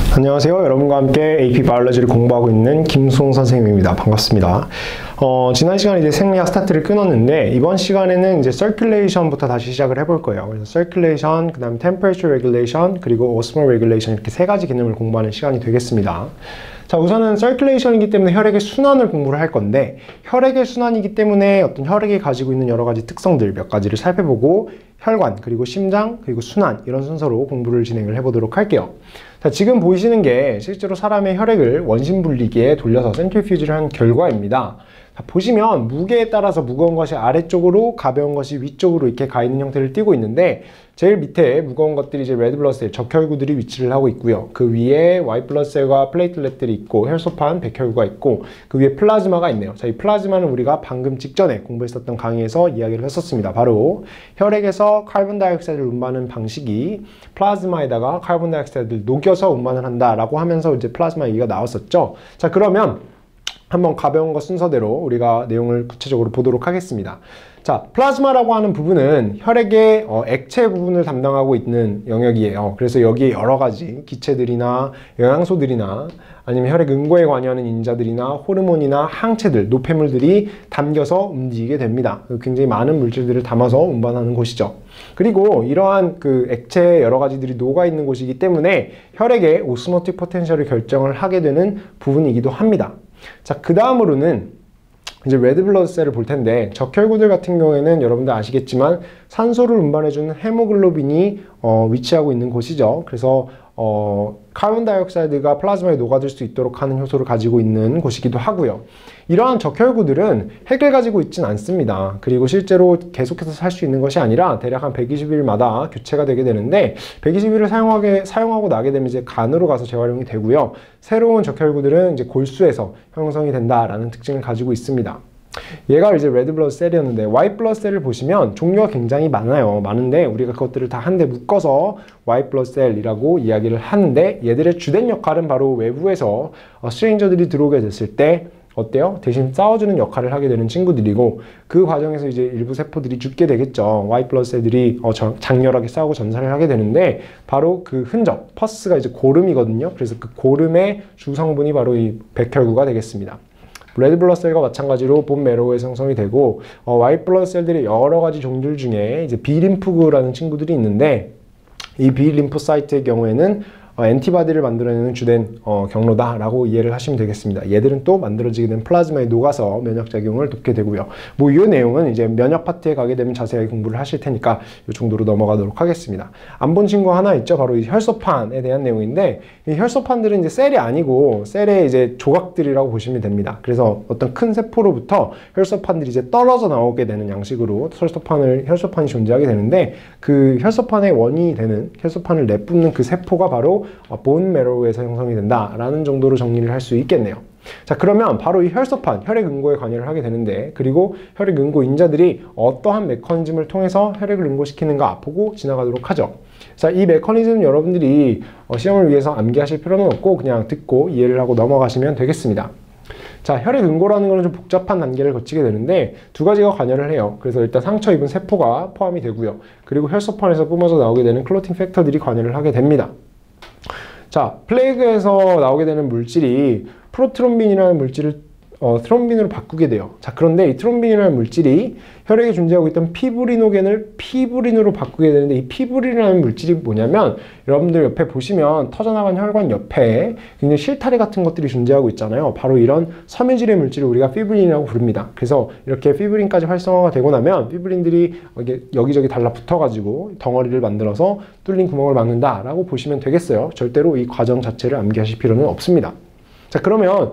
안녕하세요. 여러분과 함께 AP 바이올로지를 공부하고 있는 김수홍 선생님입니다. 반갑습니다. 지난 시간에 이제 생리학 스타트를 끊었는데 이번 시간에는 이제 circulation부터 다시 시작을 해볼 거예요. 그래서 circulation, 그 다음에 temperature regulation, 그리고 osmolar regulation 이렇게 세 가지 개념을 공부하는 시간이 되겠습니다. 자, 우선은 circulation이기 때문에 혈액의 순환을 공부를 할 건데 혈액의 순환이기 때문에 어떤 혈액이 가지고 있는 여러 가지 특성들 몇 가지를 살펴보고 혈관, 그리고 심장, 그리고 순환 이런 순서로 공부를 진행을 해보도록 할게요. 자, 지금 보이시는 게 실제로 사람의 혈액을 원심분리기에 돌려서 센트리퓨지를 한 결과입니다. 자, 보시면 무게에 따라서 무거운 것이 아래쪽으로, 가벼운 것이 위쪽으로 이렇게 가 있는 형태를 띠고 있는데 제일 밑에 무거운 것들이 이제 레드 블러드셀, 적혈구들이 위치를 하고 있고요. 그 위에 화이트 블러드셀과 플레이틀렛들이 있고 혈소판, 백혈구가 있고 그 위에 플라즈마가 있네요. 자, 이 플라즈마는 우리가 방금 직전에 공부했었던 강의에서 이야기를 했었습니다. 바로 혈액에서 카본 다이옥사이드를 운반하는 방식이 플라즈마에다가 카본 다이옥사이드를 녹여서 운반을 한다라고 하면서 이제 플라즈마 얘기가 나왔었죠. 자, 그러면 한번 가벼운 것 순서대로 우리가 내용을 구체적으로 보도록 하겠습니다. 자, 플라즈마라고 하는 부분은 혈액의 액체 부분을 담당하고 있는 영역이에요. 그래서 여기에 여러 가지 기체들이나 영양소들이나 아니면 혈액 응고에 관여하는 인자들이나 호르몬이나 항체들, 노폐물들이 담겨서 움직이게 됩니다. 굉장히 많은 물질들을 담아서 운반하는 곳이죠. 그리고 이러한 그 액체 여러 가지들이 녹아 있는 곳이기 때문에 혈액의 오스모틱 포텐셜을 결정을 하게 되는 부분이기도 합니다. 자, 그 다음으로는 이제 레드 블러드셀을 볼 텐데 적혈구들 같은 경우에는 여러분들 아시겠지만 산소를 운반해주는 헤모글로빈이 위치하고 있는 곳이죠. 그래서 카본 다이옥사이드가 플라즈마에 녹아들 수 있도록 하는 효소를 가지고 있는 곳이기도 하고요. 이러한 적혈구들은 핵을 가지고 있진 않습니다. 그리고 실제로 계속해서 살 수 있는 것이 아니라 대략 한 120일마다 교체가 되게 되는데 120일을 사용하고 나게 되면 이제 간으로 가서 재활용이 되고요. 새로운 적혈구들은 이제 골수에서 형성이 된다라는 특징을 가지고 있습니다. 얘가 이제 레드 블러드 셀이었는데 화이트 블러드 셀을 보시면 종류가 굉장히 많아요. 많은데 우리가 그것들을 다 한데 묶어서 화이트 블러드 셀이라고 이야기를 하는데 얘들의 주된 역할은 바로 외부에서 스트레인저들이 들어오게 됐을 때 어때요? 대신 싸워주는 역할을 하게 되는 친구들이고 그 과정에서 이제 일부 세포들이 죽게 되겠죠. 화이트 블러드 셀들이 장렬하게 싸우고 전사를 하게 되는데 바로 그 흔적, 퍼스가 이제 고름이거든요. 그래서 그 고름의 주성분이 바로 이 백혈구가 되겠습니다. 레드 블러드 셀과 마찬가지로 본 매로우에 생성이 되고 화이트 블러드 셀들이 여러 가지 종들 중에 이제 비림프구라는 친구들이 있는데 이 비림포사이트의 경우에는 엔티바디를 만들어내는 주된 경로다라고 이해를 하시면 되겠습니다. 얘들은 또 만들어지게 된 플라즈마에 녹아서 면역작용을 돕게 되고요. 뭐 이 내용은 이제 면역 파트에 가게 되면 자세하게 공부를 하실 테니까 이 정도로 넘어가도록 하겠습니다. 안 본 친구 하나 있죠? 바로 이 혈소판에 대한 내용인데 이 혈소판들은 이제 셀이 아니고 셀의 이제 조각들이라고 보시면 됩니다. 그래서 어떤 큰 세포로부터 혈소판들이 이제 떨어져 나오게 되는 양식으로 혈소판이 존재하게 되는데 그 혈소판의 원인이 되는 혈소판을 내뿜는 그 세포가 바로 본 매로우에서 형성이 된다라는 정도로 정리를 할 수 있겠네요. 자, 그러면 바로 이 혈소판, 혈액 응고에 관여를 하게 되는데 그리고 혈액 응고 인자들이 어떠한 메커니즘을 통해서 혈액을 응고시키는가 보고 지나가도록 하죠. 자, 이 메커니즘 여러분들이 시험을 위해서 암기하실 필요는 없고 그냥 듣고 이해를 하고 넘어가시면 되겠습니다. 자, 혈액 응고라는 것은 좀 복잡한 단계를 거치게 되는데 두 가지가 관여를 해요. 그래서 일단 상처 입은 세포가 포함이 되고요. 그리고 혈소판에서 뿜어져 나오게 되는 클로팅 팩터들이 관여를 하게 됩니다. 자, 플레이그에서 나오게 되는 물질이 프로트롬빈이라는 물질을 트롬빈으로 바꾸게 돼요. 자, 그런데 이 트롬빈이라는 물질이 혈액에 존재하고 있던 피브리노겐을 피브린으로 바꾸게 되는데 이 피브린이라는 물질이 뭐냐면 여러분들 옆에 보시면 터져나간 혈관 옆에 굉장히 실타래 같은 것들이 존재하고 있잖아요. 바로 이런 섬유질의 물질을 우리가 피브린이라고 부릅니다. 그래서 이렇게 피브린까지 활성화가 되고 나면 피브린들이 여기저기 달라붙어가지고 덩어리를 만들어서 뚫린 구멍을 막는다라고 보시면 되겠어요. 절대로 이 과정 자체를 암기하실 필요는 없습니다. 자, 그러면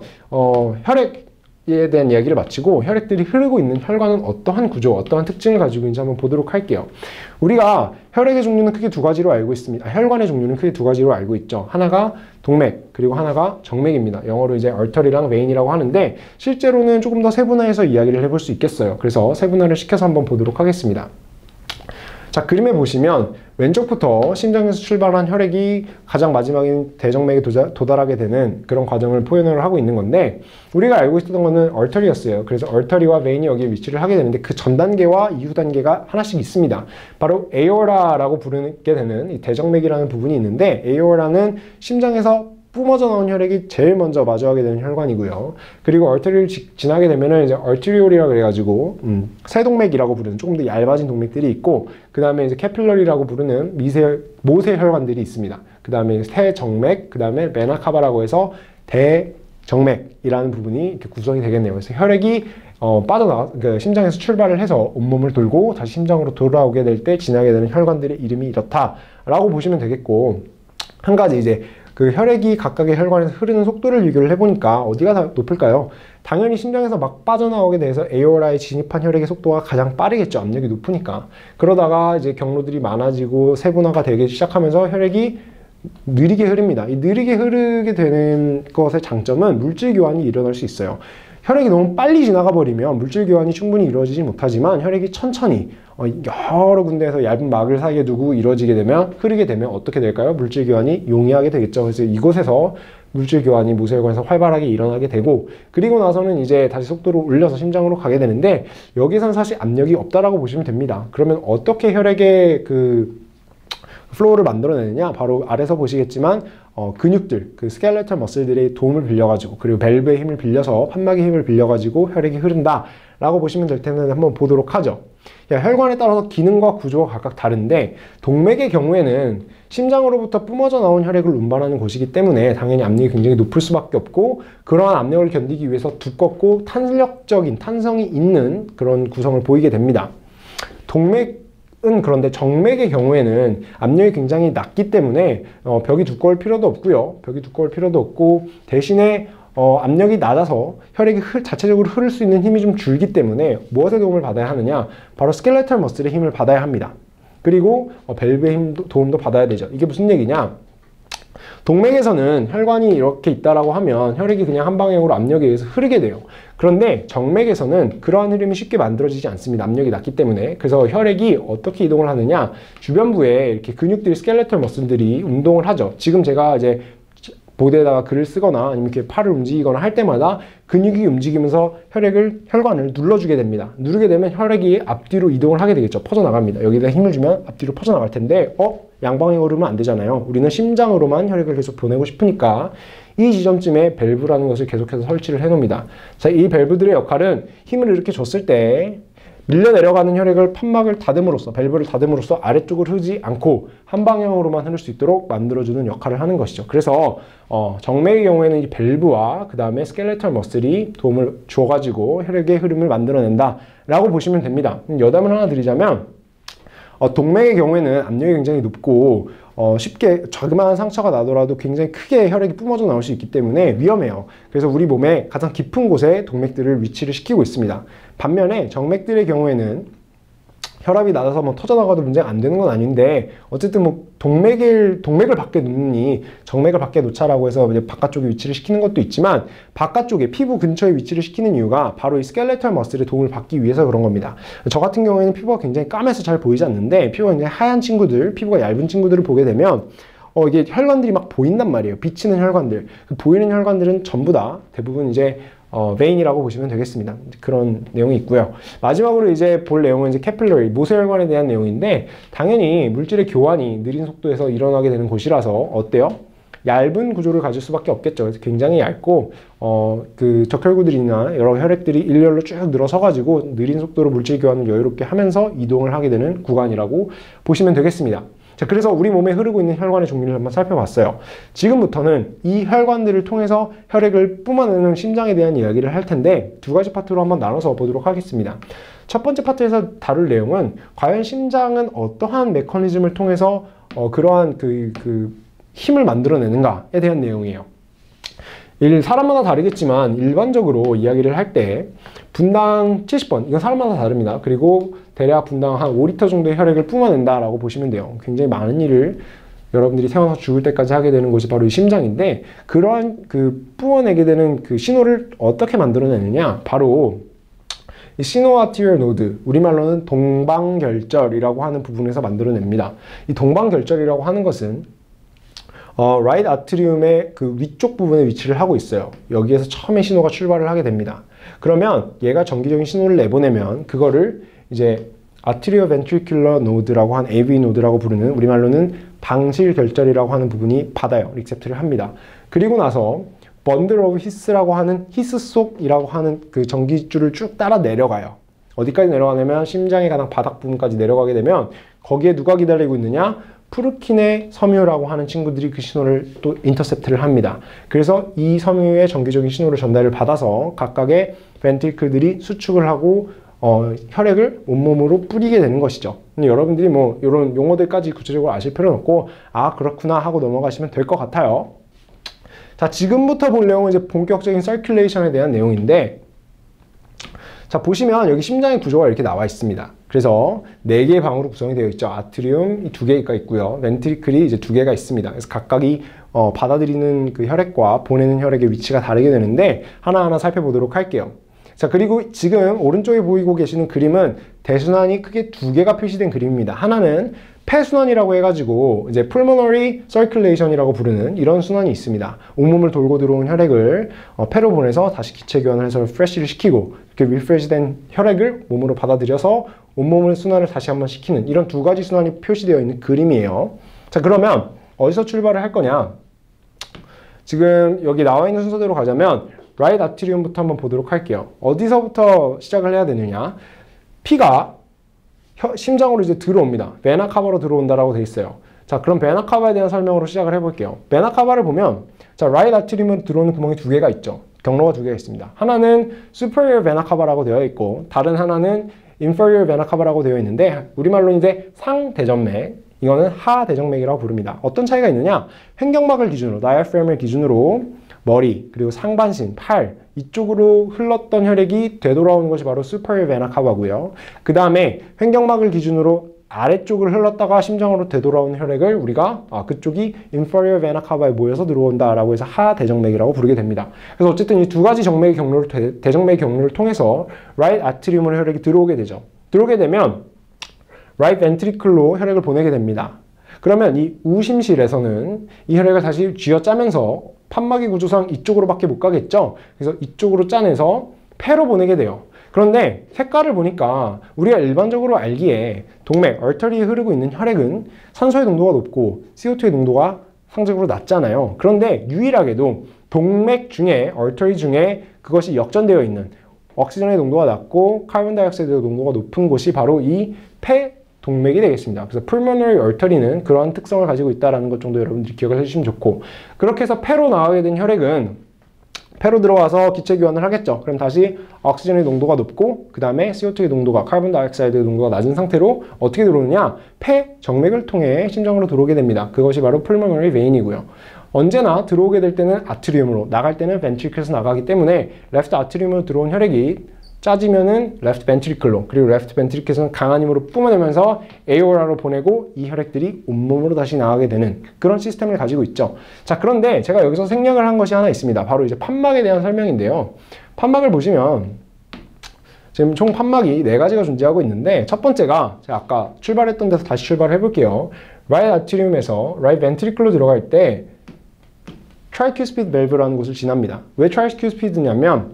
혈액에 대한 이야기를 마치고 혈액들이 흐르고 있는 혈관은 어떠한 구조, 어떠한 특징을 가지고 있는지 한번 보도록 할게요. 우리가 혈액의 종류는 크게 두 가지로 알고 있습니다. 혈관의 종류는 크게 두 가지로 알고 있죠. 하나가 동맥, 그리고 하나가 정맥입니다. 영어로 이제 artery랑 vein이라고 하는데 실제로는 조금 더 세분화해서 이야기를 해볼 수 있겠어요. 그래서 세분화를 시켜서 한번 보도록 하겠습니다. 자, 그림에 보시면 왼쪽부터 심장에서 출발한 혈액이 가장 마지막인 대정맥에 도달하게 되는 그런 과정을 표현을 하고 있는 건데 우리가 알고 있었던 거는 얼터리였어요. 그래서 얼터리와 베인이 여기에 위치를 하게 되는데 그 전 단계와 이후 단계가 하나씩 있습니다. 바로 에오라라고 부르게 되는 이 대정맥이라는 부분이 있는데 에오라는 심장에서 뿜어져 나온 혈액이 제일 먼저 마주하게 되는 혈관이고요. 그리고 얼터리를 지나게 되면은 이제 얼티리올이라 그래가지고 세동맥이라고 부르는 조금 더 얇아진 동맥들이 있고, 그 다음에 이제 캐필러리라고 부르는 모세 혈관들이 있습니다. 그 다음에 세정맥, 그 다음에 메나카바라고 해서 대정맥이라는 부분이 이렇게 구성이 되겠네요. 그래서 혈액이 그러니까 심장에서 출발을 해서 온몸을 돌고 다시 심장으로 돌아오게 될 때 지나게 되는 혈관들의 이름이 이렇다라고 보시면 되겠고, 한 가지 이제 그 혈액이 각각의 혈관에서 흐르는 속도를 비교를 해보니까 어디가 더 높을까요? 당연히 심장에서 막 빠져나오게 돼서 에어라에 진입한 혈액의 속도가 가장 빠르겠죠. 압력이 높으니까. 그러다가 이제 경로들이 많아지고 세분화가 되기 시작하면서 혈액이 느리게 흐릅니다. 이 느리게 흐르게 되는 것의 장점은 물질 교환이 일어날 수 있어요. 혈액이 너무 빨리 지나가 버리면 물질 교환이 충분히 이루어지지 못하지만, 혈액이 천천히 여러 군데에서 얇은 막을 사이에 두고 이루어지게 되면, 흐르게 되면 어떻게 될까요? 물질 교환이 용이하게 되겠죠. 그래서 이곳에서 물질 교환이 모세혈관에서 활발하게 일어나게 되고, 그리고 나서는 이제 다시 속도를 올려서 심장으로 가게 되는데, 여기선 사실 압력이 없다라고 보시면 됩니다. 그러면 어떻게 혈액의 플로우를 만들어내느냐? 바로 아래서 보시겠지만 근육들, 그 스켈레털 머슬들의 도움을 빌려가지고, 그리고 밸브의 힘을 빌려서, 판막의 힘을 빌려가지고 혈액이 흐른다 라고 보시면 될 텐데, 한번 보도록 하죠. 혈관에 따라서 기능과 구조가 각각 다른데, 동맥의 경우에는 심장으로부터 뿜어져 나온 혈액을 운반하는 곳이기 때문에 당연히 압력이 굉장히 높을 수밖에 없고, 그러한 압력을 견디기 위해서 두껍고 탄력적인, 탄성이 있는 그런 구성을 보이게 됩니다. 그런데 정맥의 경우에는 압력이 굉장히 낮기 때문에 벽이 두꺼울 필요도 없고요. 벽이 두꺼울 필요도 없고, 대신에 압력이 낮아서 혈액이 자체적으로 흐를 수 있는 힘이 좀 줄기 때문에 무엇의 도움을 받아야 하느냐? 바로 스켈레털 머슬의 힘을 받아야 합니다. 그리고 밸브의 도움도 받아야 되죠. 이게 무슨 얘기냐? 동맥에서는 혈관이 이렇게 있다라고 하면 혈액이 그냥 한 방향으로 압력에 의해서 흐르게 돼요. 그런데 정맥에서는 그러한 흐름이 쉽게 만들어지지 않습니다. 압력이 낮기 때문에. 그래서 혈액이 어떻게 이동을 하느냐? 주변부에 이렇게 근육들이, 스켈레털 머슬들이 운동을 하죠. 지금 제가 이제 보드에다가 글을 쓰거나 아니면 이렇게 팔을 움직이거나 할 때마다 근육이 움직이면서 혈관을 눌러주게 됩니다. 누르게 되면 혈액이 앞뒤로 이동을 하게 되겠죠. 퍼져나갑니다. 여기다 힘을 주면 앞뒤로 퍼져나갈 텐데, 양방향으로 흐르면 안 되잖아요. 우리는 심장으로만 혈액을 계속 보내고 싶으니까 이 지점쯤에 밸브라는 것을 계속해서 설치를 해 놓습니다. 자, 이 밸브들의 역할은 힘을 이렇게 줬을 때 밀려 내려가는 혈액을 판막을 다듬으로써, 밸브를 다듬으로써 아래쪽을 흐르지 않고 한 방향으로만 흐를 수 있도록 만들어주는 역할을 하는 것이죠. 그래서 정맥의 경우에는 이 밸브와 그 다음에 스켈레털 머슬이 도움을 줘가지고 혈액의 흐름을 만들어낸다 라고 보시면 됩니다. 여담을 하나 드리자면, 동맥의 경우에는 압력이 굉장히 높고 쉽게 자그마한 상처가 나더라도 굉장히 크게 혈액이 뿜어져 나올 수 있기 때문에 위험해요. 그래서 우리 몸의 가장 깊은 곳에 동맥들을 위치를 시키고 있습니다. 반면에 정맥들의 경우에는 혈압이 낮아서 뭐 터져나가도 문제가 안 되는 건 아닌데, 어쨌든 뭐 동맥을 밖에 놓느니 정맥을 밖에 놓자라고 해서 이제 바깥쪽에 위치를 시키는 것도 있지만, 바깥쪽에 피부 근처에 위치를 시키는 이유가 바로 이 스켈레털 머슬의 도움을 받기 위해서 그런 겁니다. 저 같은 경우에는 피부가 굉장히 까매서 잘 보이지 않는데, 피부가 굉장히 하얀 친구들, 피부가 얇은 친구들을 보게 되면 이게 혈관들이 막 보인단 말이에요. 비치는 혈관들. 보이는 혈관들은 전부 다 대부분 이제 베인이라고 보시면 되겠습니다. 그런 내용이 있고요. 마지막으로 이제 볼 내용은 이제 캐필러리, 모세혈관에 대한 내용인데, 당연히 물질의 교환이 느린 속도에서 일어나게 되는 곳이라서 어때요? 얇은 구조를 가질 수밖에 없겠죠. 그래서 굉장히 얇고 그 적혈구들이나 여러 혈액들이 일렬로 쭉 늘어서 가지고 느린 속도로 물질 교환을 여유롭게 하면서 이동을 하게 되는 구간이라고 보시면 되겠습니다. 자, 그래서 우리 몸에 흐르고 있는 혈관의 종류를 한번 살펴봤어요. 지금부터는 이 혈관들을 통해서 혈액을 뿜어내는 심장에 대한 이야기를 할 텐데, 두 가지 파트로 한번 나눠서 보도록 하겠습니다. 첫 번째 파트에서 다룰 내용은 과연 심장은 어떠한 메커니즘을 통해서 그러한 힘을 만들어내는가에 대한 내용이에요. 사람마다 다르겠지만 일반적으로 이야기를 할 때 분당 70번, 이건 사람마다 다릅니다. 그리고 대략 분당 한 5리터 정도의 혈액을 뿜어낸다라고 보시면 돼요. 굉장히 많은 일을 여러분들이 태어나서 죽을 때까지 하게 되는 곳이 바로 이 심장인데, 그러한 뿜어내게 되는 그 신호를 어떻게 만들어내느냐? 바로 이 시노아티리얼 노드, 우리말로는 동방결절이라고 하는 부분에서 만들어냅니다. 이 동방결절이라고 하는 것은 라이트 아트리움의 그 위쪽 부분에 위치를 하고 있어요. 여기에서 처음에 신호가 출발을 하게 됩니다. 그러면 얘가 정기적인 신호를 내보내면 그거를 이제 아트리오 벤트리큘러 노드라고 한 AV 노드라고 부르는, 우리말로는 방실결절이라고 하는 부분이 받아요. 리셉트를 합니다. 그리고 나서 번들 오브 히스라고 하는 히스 속이라고 하는 그 전기줄을 쭉 따라 내려가요. 어디까지 내려가냐면 심장의 가장 바닥 부분까지 내려가게 되면 거기에 누가 기다리고 있느냐? 프루킨의 섬유라고 하는 친구들이 그 신호를 또 인터셉트를 합니다. 그래서 이 섬유의 정기적인 신호를 전달을 받아서 각각의 벤트리클들이 수축을 하고 혈액을 온몸으로 뿌리게 되는 것이죠. 근데 여러분들이 뭐 이런 용어들까지 구체적으로 아실 필요는 없고 아 그렇구나 하고 넘어가시면 될 것 같아요. 자, 지금부터 볼 내용은 이제 본격적인 서큘레이션에 대한 내용인데, 자, 보시면 여기 심장의 구조가 이렇게 나와 있습니다. 그래서 4개의 방으로 구성이 되어 있죠. 아트리움 2개가 있고요. 벤트리클이 이제 2개가 있습니다. 그래서 각각이 받아들이는 그 혈액과 보내는 혈액의 위치가 다르게 되는데 하나하나 살펴보도록 할게요. 자, 그리고 지금 오른쪽에 보이고 계시는 그림은 대순환이 크게 2개가 표시된 그림입니다. 하나는 폐순환이라고 해가지고 이제 pulmonary circulation이라고 부르는 이런 순환이 있습니다. 온몸을 돌고 들어온 혈액을 폐로 보내서 다시 기체 교환을 해서 프레시를 시키고 이렇게 리프레시된 혈액을 몸으로 받아들여서 온몸을 순환을 다시 한번 시키는 이런 2가지 순환이 표시되어 있는 그림이에요. 자, 그러면 어디서 출발을 할 거냐? 지금 여기 나와 있는 순서대로 가자면 right atrium부터 한번 보도록 할게요. 어디서부터 시작을 해야 되느냐? 피가 심장으로 이제 들어옵니다. 베나 카바로 들어온다라고 돼 있어요. 자, 그럼 베나 카바에 대한 설명으로 시작을 해볼게요. 베나 카바를 보면 자, right atrium으로 들어오는 구멍이 2개가 있죠. 경로가 2개가 있습니다. 하나는 superior vena cava라고 되어 있고 다른 하나는 inferior vena cava라고 되어 있는데 우리말로 이제 상대정맥, 이거는 하대정맥이라고 부릅니다. 어떤 차이가 있느냐? 횡격막을 기준으로, 다이아프램을 기준으로 머리, 그리고 상반신, 팔 이쪽으로 흘렀던 혈액이 되돌아오는 것이 바로 superior vena cava고요. 그 다음에 횡격막을 기준으로 아래쪽을 흘렀다가 심장으로 되돌아오는 혈액을 우리가 그쪽이 inferior vena cava에 모여서 들어온다라고 해서 하대정맥이라고 부르게 됩니다. 그래서 어쨌든 이 2가지 정맥의 경로를 대정맥의 경로를 통해서 right atrium으로 혈액이 들어오게 되죠. 들어오게 되면 right ventricle로 혈액을 보내게 됩니다. 그러면 이 우심실에서는 이 혈액을 다시 쥐어짜면서 판막의 구조상 이쪽으로밖에 못 가겠죠. 그래서 이쪽으로 짜내서 폐로 보내게 돼요. 그런데 색깔을 보니까 우리가 일반적으로 알기에 동맥, 얼터리에 흐르고 있는 혈액은 산소의 농도가 높고 CO2의 농도가 상대적으로 낮잖아요. 그런데 유일하게도 동맥 중에, 얼터리 중에 그것이 역전되어 있는 옥시전의 농도가 낮고 카본 다이옥사이드의 농도가 높은 곳이 바로 이 폐 동맥이 되겠습니다. 그래서 pulmonary artery는 그러한 특성을 가지고 있다는 것 정도 여러분들이 기억을 해주시면 좋고, 그렇게 해서 폐로 나가게 된 혈액은 폐로 들어와서 기체 교환을 하겠죠. 그럼 다시 옥시전의 농도가 높고 그 다음에 CO2의 농도가, 카본 다이옥사이드의 농도가 낮은 상태로 어떻게 들어오느냐? 폐 정맥을 통해 심장으로 들어오게 됩니다. 그것이 바로 pulmonary vein이고요. 언제나 들어오게 될 때는 아트리움으로, 나갈 때는 ventricle에서 나가기 때문에 left atrium으로 들어온 혈액이 짜지면은 left ventricle로, 그리고 left ventricle에서는 강한 힘으로 뿜어내면서 에오라로 보내고 이 혈액들이 온몸으로 다시 나가게 되는 그런 시스템을 가지고 있죠. 자, 그런데 제가 여기서 생략을 한 것이 하나 있습니다. 바로 이제 판막에 대한 설명인데요. 판막을 보시면 지금 총 판막이 4가지가 존재하고 있는데 첫 번째가 제가 아까 출발했던 데서 다시 출발해 볼게요. right atrium에서 right ventricle로 들어갈 때 tricuspid valve라는 곳을 지납니다. 왜 tricuspid냐면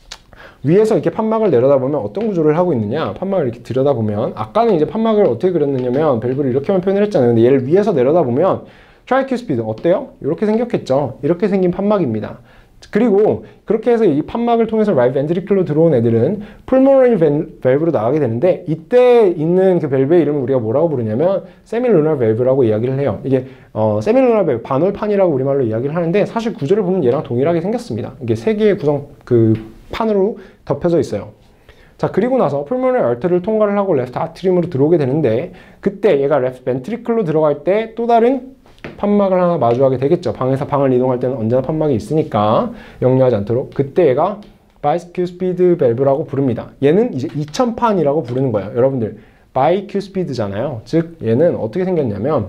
위에서 이렇게 판막을 내려다보면 어떤 구조를 하고 있느냐? 판막을 이렇게 들여다보면 아까는 이제 판막을 어떻게 그렸느냐면 밸브를 이렇게만 표현을 했잖아요. 근데 얘를 위에서 내려다보면 트라이큐스피드 어때요? 이렇게 생겼겠죠? 이렇게 생긴 판막입니다. 그리고 그렇게 해서 이 판막을 통해서 right ventricle로 들어온 애들은 pulmonary valve로 나가게 되는데 이때 있는 그 밸브의 이름을 우리가 뭐라고 부르냐면 semilunar valve라고 이야기를 해요. 이게 semilunar valve, 반월판이라고 우리말로 이야기를 하는데 사실 구조를 보면 얘랑 동일하게 생겼습니다. 이게 3개의 구성 판으로 덮여져 있어요. 자, 그리고 나서 pulmonary artery를 통과를 하고 left atrium으로 들어오게 되는데 그때 얘가 left ventricle로 들어갈 때 또 다른 판막을 하나 마주하게 되겠죠. 방에서 방을 이동할 때는 언제나 판막이 있으니까 역류하지 않도록. 그때 얘가 bicuspid valve라고 부릅니다. 얘는 이제 2000판이라고 부르는 거예요. 여러분들 bicuspid잖아요. 즉 얘는 어떻게 생겼냐면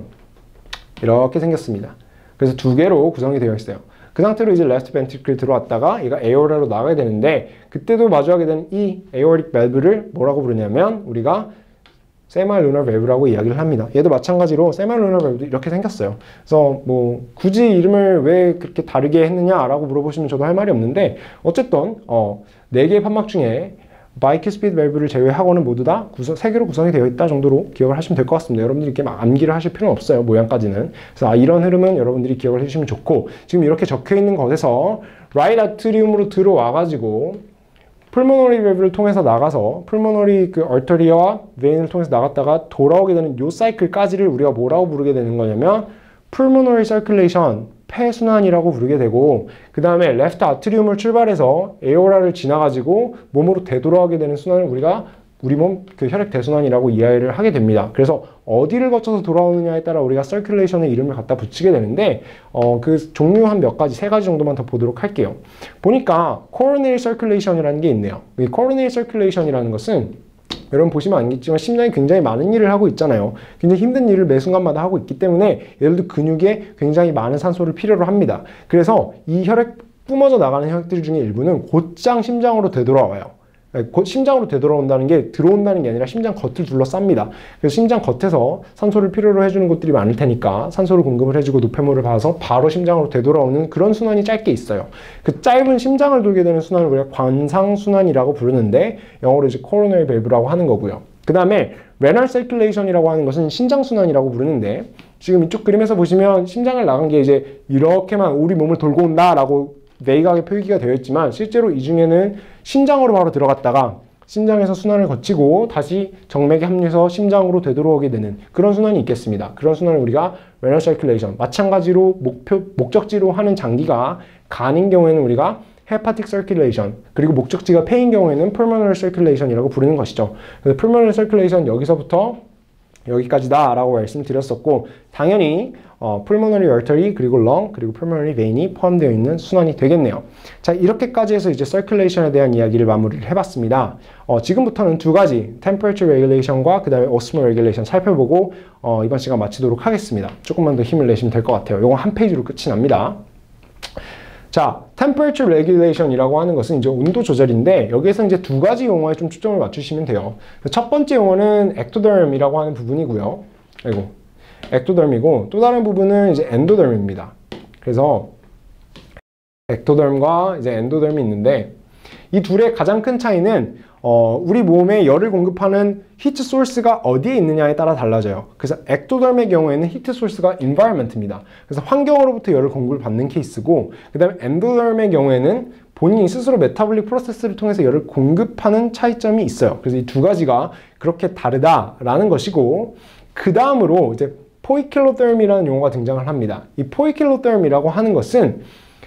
이렇게 생겼습니다. 그래서 2개로 구성이 되어 있어요. 그 상태로 이제 left ventricle 들어왔다가 얘가 aorta로 나가야 되는데 그때도 마주하게 되는 이 aortic valve를 뭐라고 부르냐면 우리가 semilunar valve라고 이야기를 합니다. 얘도 마찬가지로 semilunar valve도 이렇게 생겼어요. 그래서 뭐 굳이 이름을 왜 그렇게 다르게 했느냐라고 물어보시면 저도 할 말이 없는데 어쨌든 4개의 판막 중에 바이큐스피드 밸브를 제외하고는 모두 다 3개로 구성이 되어 있다 정도로 기억을 하시면 될 것 같습니다. 여러분들이 이렇게 막 암기를 하실 필요는 없어요. 모양까지는. 그래서 이런 흐름은 여러분들이 기억을 해주시면 좋고, 지금 이렇게 적혀 있는 것에서 라이트 아트리움으로 들어와가지고 풀모너리 밸브를 통해서 나가서 풀모너리 그 얼터리아와 베인을 통해서 나갔다가 돌아오게 되는 요 사이클까지를 우리가 뭐라고 부르게 되는 거냐면 풀모너리 서큘레이션, 폐순환이라고 부르게 되고, 그 다음에 레프트 아트리움을 출발해서 에오라를 지나가지고 몸으로 되돌아오게 되는 순환을 우리가 우리 몸 그 혈액 대순환이라고 이해를 하게 됩니다. 그래서 어디를 거쳐서 돌아오느냐에 따라 우리가 서큘레이션의 이름을 갖다 붙이게 되는데 그 종류 한 몇 가지, 3가지 정도만 더 보도록 할게요. 보니까 coronary circulation이라는 게 있네요. 이 coronary circulation이라는 것은 여러분 보시면 알겠지만 심장이 굉장히 많은 일을 하고 있잖아요. 굉장히 힘든 일을 매 순간마다 하고 있기 때문에 얘를 들어 근육에 굉장히 많은 산소를 필요로 합니다. 그래서 이 혈액 뿜어져 나가는 혈액들 중에 일부는 곧장 심장으로 되돌아와요. 곧 심장으로 되돌아온다는 게 들어온다는 게 아니라 심장 겉을 둘러쌉니다. 그래서 심장 겉에서 산소를 필요로 해주는 곳들이 많을 테니까 산소를 공급을 해주고 노폐물을 봐서 바로 심장으로 되돌아오는 그런 순환이 짧게 있어요. 그 짧은 심장을 돌게 되는 순환을 우리가 관상순환이라고 부르는데 영어로 이제 coronary valve라고 하는 거고요. 그 다음에 renal circulation이라고 하는 것은 신장순환이라고 부르는데, 지금 이쪽 그림에서 보시면 심장을 나간 게 이제 이렇게만 우리 몸을 돌고 온다라고 베이가하게 표기가 되어 있지만 실제로 이 중에는 심장으로 바로 들어갔다가 심장에서 순환을 거치고 다시 정맥에 합류해서 심장으로 되돌아오게 되는 그런 순환이 있겠습니다. 그런 순환을 우리가 renal circulation, 마찬가지로 목적지로 하는 장기가 간인 경우에는 우리가 hepatic circulation, 그리고 목적지가 폐인 경우에는 pulmonary circulation이라고 부르는 것이죠. 그래서 pulmonary circulation 여기서부터 여기까지다 라고 말씀드렸었고, 당연히 pulmonary artery, 그리고 lung, 그리고 pulmonary vein이 포함되어 있는 순환이 되겠네요. 자, 이렇게까지 해서 이제 circulation에 대한 이야기를 마무리를 해봤습니다. 지금부터는 2가지 temperature regulation과 그 다음에 osmolar regulation 살펴보고 이번 시간 마치도록 하겠습니다. 조금만 더 힘을 내시면 될 것 같아요. 이건 한 페이지로 끝이 납니다. 자, temperature regulation이라고 하는 것은 이제 온도 조절인데, 여기에서 이제 2가지 용어에 좀 초점을 맞추시면 돼요. 첫 번째 용어는 ectoderm이라고 하는 부분이고요. ectoderm이고, 또 다른 부분은 이제 endoderm입니다. 그래서 ectoderm과 이제 endoderm이 있는데, 이 둘의 가장 큰 차이는 우리 몸에 열을 공급하는 히트 소스가 어디에 있느냐에 따라 달라져요. 그래서 ectoderm의 경우에는 히트 소스가 environment입니다. 그래서 환경으로부터 열을 공급을 받는 케이스고, 그 다음에 endoderm의 경우에는 본인이 스스로 메타볼릭 프로세스를 통해서 열을 공급하는 차이점이 있어요. 그래서 이 2가지가 그렇게 다르다라는 것이고, 그 다음으로 이제 poikilotherm이라는 용어가 등장을 합니다. 이 poikilotherm이라고 하는 것은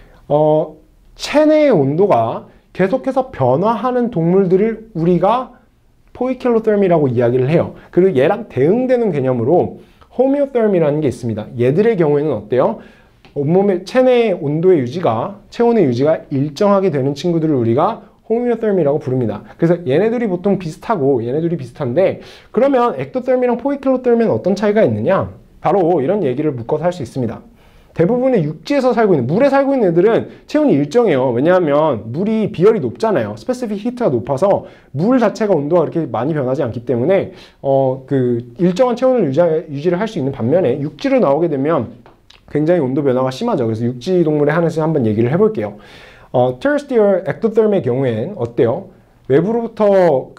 체내의 온도가 계속해서 변화하는 동물들을 우리가 포이킬로테르미라고 이야기를 해요. 그리고 얘랑 대응되는 개념으로 호미오테르미라는 게 있습니다. 얘들의 경우에는 어때요? 온몸의 체내의 온도의 유지가, 체온의 유지가 일정하게 되는 친구들을 우리가 호미오테르미라고 부릅니다. 그래서 얘네들이 보통 비슷하고 얘네들이 비슷한데, 그러면 엑토테르미랑 포이킬로테르미는 어떤 차이가 있느냐? 바로 이런 얘기를 묶어서 할 수 있습니다. 대부분의 육지에서 살고 있는, 물에 살고 있는 애들은 체온이 일정해요. 왜냐하면 물이 비열이 높잖아요. 스페시픽 히트가 높아서 물 자체가 온도가 그렇게 많이 변하지 않기 때문에 그 일정한 체온을 유지를 할 수 있는 반면에 육지로 나오게 되면 굉장히 온도 변화가 심하죠. 그래서 육지 동물에 한해서 한번 얘기를 해볼게요. terrestrial ectotherm의 경우엔 어때요? 외부로부터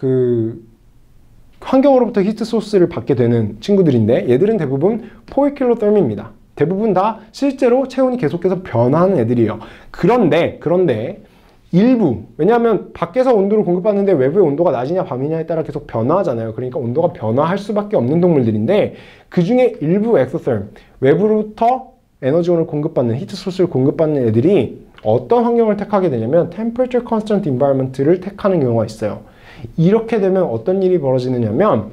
환경으로부터 히트 소스를 받게 되는 친구들인데, 얘들은 대부분 포이킬로테르미입니다. 대부분 다 실제로 체온이 계속해서 변하는 애들이에요. 그런데 일부, 왜냐하면 밖에서 온도를 공급받는데 외부의 온도가 낮이냐 밤이냐에 따라 계속 변화하잖아요. 그러니까 온도가 변화할 수밖에 없는 동물들인데, 그 중에 일부 엑소테르, 외부로부터 에너지원을 공급받는, 히트 소스를 공급받는 애들이 어떤 환경을 택하게 되냐면 temperature constant environment를 택하는 경우가 있어요. 이렇게 되면 어떤 일이 벌어지느냐면,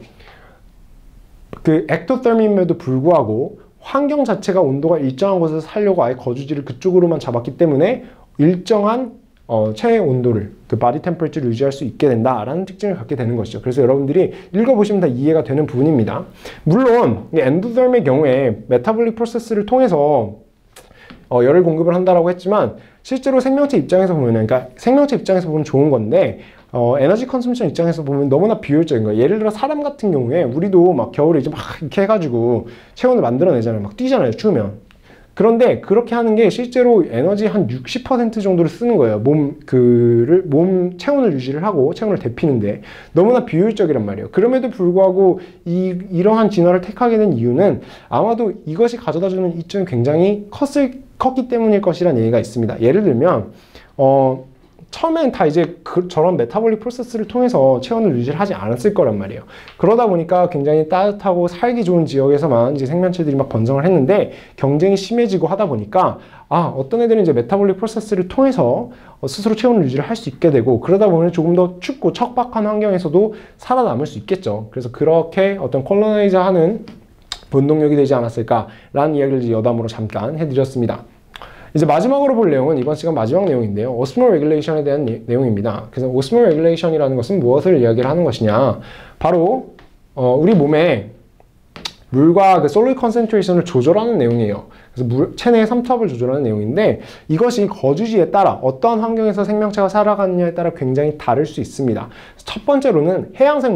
그 엑토테르미임에도 불구하고 환경 자체가 온도가 일정한 곳에서 살려고 아예 거주지를 그쪽으로만 잡았기 때문에 일정한 체내 온도를, 그 바디 템퍼레처를 유지할 수 있게 된다라는 특징을 갖게 되는 것이죠. 그래서 여러분들이 읽어보시면 다 이해가 되는 부분입니다. 물론 엔도더미의 경우에 메타볼릭 프로세스를 통해서 열을 공급을 한다라고 했지만, 실제로 생명체 입장에서 보면, 그러니까 생명체 입장에서 보면 좋은 건데, 에너지 컨섬션 입장에서 보면 너무나 비효율적인 거예요. 예를 들어 사람 같은 경우에 우리도 막 겨울에 이제 막 이렇게 해가지고 체온을 만들어내잖아요. 막 뛰잖아요, 추우면. 그런데 그렇게 하는 게 실제로 에너지 한 60% 정도를 쓰는 거예요. 몸 체온을 유지를 하고 체온을 데피는데 너무나 비효율적이란 말이에요. 그럼에도 불구하고 이러한 진화를 택하게 된 이유는 아마도 이것이 가져다주는 이점이 굉장히 컸기 때문일 것이라는 얘기가 있습니다. 예를 들면 처음엔 다 이제 저런 메타볼릭 프로세스를 통해서 체온을 유지를 하지 않았을 거란 말이에요. 그러다 보니까 굉장히 따뜻하고 살기 좋은 지역에서만 이제 생명체들이 막 번성을 했는데 경쟁이 심해지고 하다 보니까 어떤 애들은 이제 메타볼릭 프로세스를 통해서 스스로 체온을 유지를 할 수 있게 되고 그러다 보면 조금 더 춥고 척박한 환경에서도 살아남을 수 있겠죠. 그래서 그렇게 어떤 콜로나이저 하는 원동력이 되지 않았을까라는 이야기를 여담으로 잠깐 해드렸습니다. 이제 마지막으로 볼 내용은 이번 시간 마지막 내용인데요. 오스모럴 레귤레이션에 대한 내용입니다. 그래서 오스모럴 레귤레이션이라는 것은 무엇을 이야기를 하는 것이냐? 바로 우리 몸에 물과 그 솔루드 컨센트레이션을 조절하는 내용이에요. 그래서 체내의 삼투압을 조절하는 내용인데 이것이 거주지에 따라 어떠한 환경에서 생명체가 살아가느냐에 따라 굉장히 다를 수 있습니다. 첫 번째로는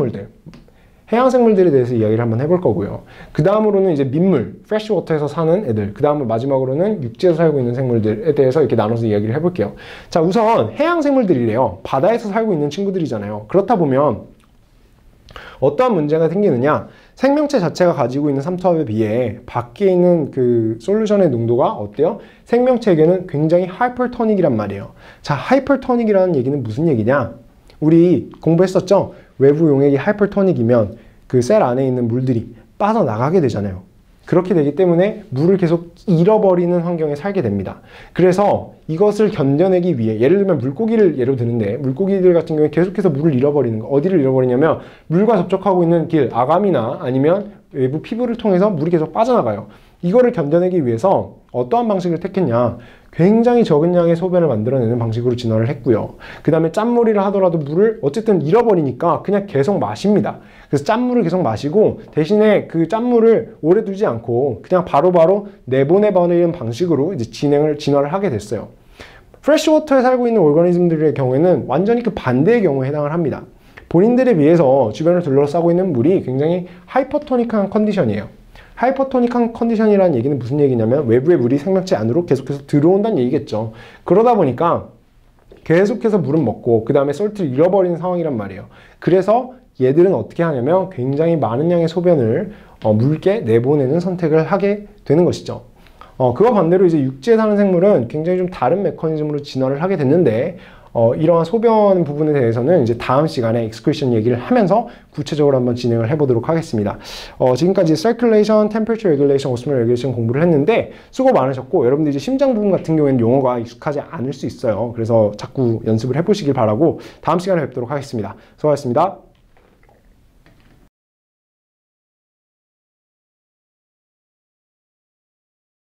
해양생물들에 대해서 이야기를 한번 해볼 거고요. 그 다음으로는 이제 민물, 프레시워터에서 사는 애들, 그 다음으로 마지막으로는 육지에서 살고 있는 생물들에 대해서 이렇게 나눠서 이야기를 해볼게요. 자, 우선 해양생물들이래요. 바다에서 살고 있는 친구들이잖아요. 그렇다 보면 어떠한 문제가 생기느냐? 생명체 자체가 가지고 있는 삼투압에 비해 밖에 있는 그 솔루션의 농도가 어때요? 생명체에게는 굉장히 하이퍼토닉이란 말이에요. 자, 하이퍼토닉이라는 얘기는 무슨 얘기냐? 우리 공부했었죠? 외부 용액이 하이퍼토닉이면 그 셀 안에 있는 물들이 빠져나가게 되잖아요. 그렇게 되기 때문에 물을 계속 잃어버리는 환경에 살게 됩니다. 그래서 이것을 견뎌내기 위해 예를 들면 물고기를 예로 드는데 물고기들 같은 경우에 계속해서 물을 잃어버리는 거 어디를 잃어버리냐면 물과 접촉하고 있는 길, 아감이나 아니면 외부 피부를 통해서 물이 계속 빠져나가요. 이거를 견뎌내기 위해서 어떠한 방식을 택했냐? 굉장히 적은 양의 소변을 만들어내는 방식으로 진화를 했고요. 그 다음에 짠물이라 하더라도 물을 어쨌든 잃어버리니까 그냥 계속 마십니다. 그래서 짠물을 계속 마시고 대신에 그 짠물을 오래 두지 않고 그냥 바로바로 내보내버리는 방식으로 이제 진화를 하게 됐어요. 프레시워터에 살고 있는 오르가니즘들의 경우에는 완전히 그 반대의 경우에 해당을 합니다. 본인들에 비해서 주변을 둘러싸고 있는 물이 굉장히 하이퍼토닉한 컨디션이에요. 하이퍼토닉한 컨디션이라는 얘기는 무슨 얘기냐면 외부의 물이 생명체 안으로 계속해서 들어온다는 얘기겠죠. 그러다 보니까 계속해서 물은 먹고 그 다음에 솔트를 잃어버리는 상황이란 말이에요. 그래서 얘들은 어떻게 하냐면 굉장히 많은 양의 소변을 묽게 내보내는 선택을 하게 되는 것이죠. 그와 반대로 이제 육지에 사는 생물은 굉장히 좀 다른 메커니즘으로 진화를 하게 됐는데 이러한 소변 부분에 대해서는 이제 다음 시간에 excretion 얘기를 하면서 구체적으로 한번 진행을 해보도록 하겠습니다. 지금까지 circulation, temperature regulation, osmolar regulation 공부를 했는데 수고 많으셨고 여러분들 이제 심장 부분 같은 경우에는 용어가 익숙하지 않을 수 있어요. 그래서 자꾸 연습을 해보시길 바라고 다음 시간에 뵙도록 하겠습니다. 수고하셨습니다.